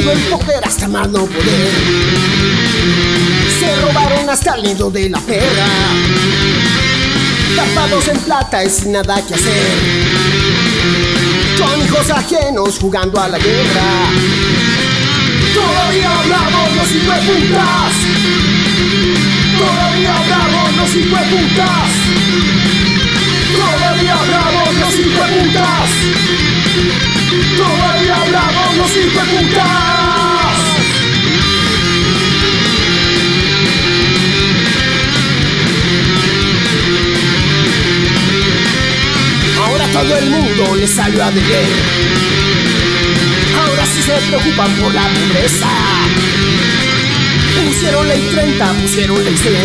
Utilizando el poder hasta más no poder. Se robaron hasta el nido de la perra, tapados en plata y sin nada que hacer, con hijos ajenos jugando a la guerra. Todavía hablamos los hijueputas, todavía hablamos los hijueputas, todavía hablamos los hijueputas, todavía hablamos los hijueputas. Ahora todo el mundo le salió a deber, ahora sí se preocupan por la pobreza. Pusieron ley 30, pusieron ley 100,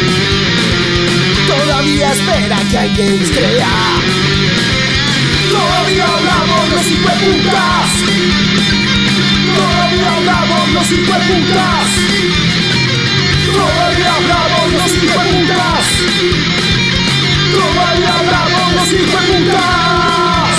todavía espera que alguien les crea. Todavía hablamos los hijueputas, todavía hablamos los hijueputas, todavía hablamos los hijueputas, todavía hablamos los hijueputas.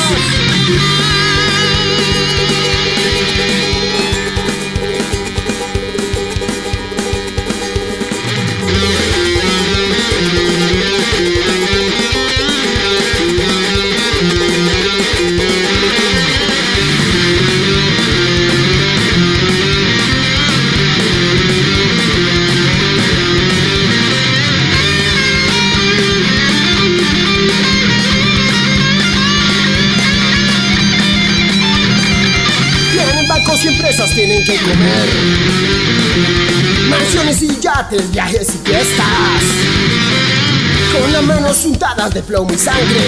Y empresas tienen que comer, mansiones y yates, viajes y fiestas, con las manos untadas de plomo y sangre,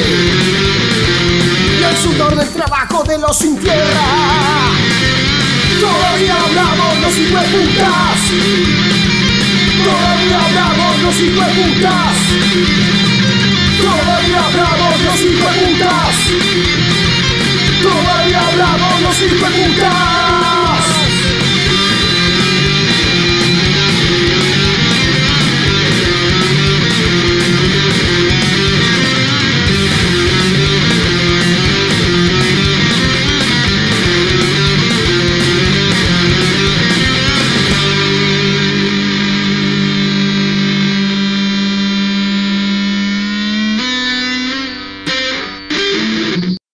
y el sudor del trabajo de los sin tierra. Todavía hablamos los hijueputas, todavía hablamos los hijueputas, todavía hablamos los hijueputas, todavía hablamos los hijueputas.